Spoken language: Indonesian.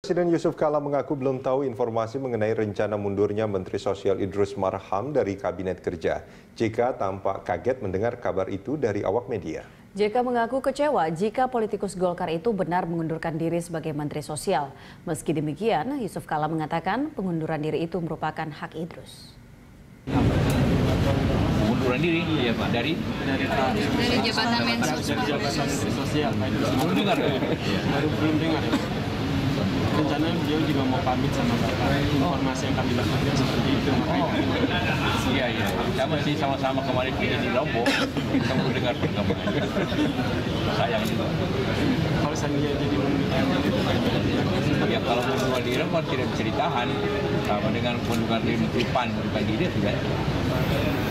Presiden Yusuf Kala mengaku belum tahu informasi mengenai rencana mundurnya Menteri Sosial Idrus Marham dari Kabinet Kerja. JK tampak kaget mendengar kabar itu dari awak media. JK mengaku kecewa jika politikus Golkar itu benar mengundurkan diri sebagai Menteri Sosial. Meski demikian, Yusuf Kala mengatakan pengunduran diri itu merupakan hak Idrus. Pengunduran diri ya Pak dari jabatan Mensos. Sosial. Belum dengar. Belum dengar. Rencananya beliau juga mau pamit sama Bapak. Informasi yang kami dapatkan seperti itu. Iya. Sama sih sama-sama kemarin di Lombok. Kita mau dengar perkembangan. Sayang juga. Kalau seandainya jadi mengundurkan diri, Ya kalau mengundurkan diri kan tidak bisa ditahan. Sama dengan mengundurkan diri Menteri PAN mengundurkan diri tidak.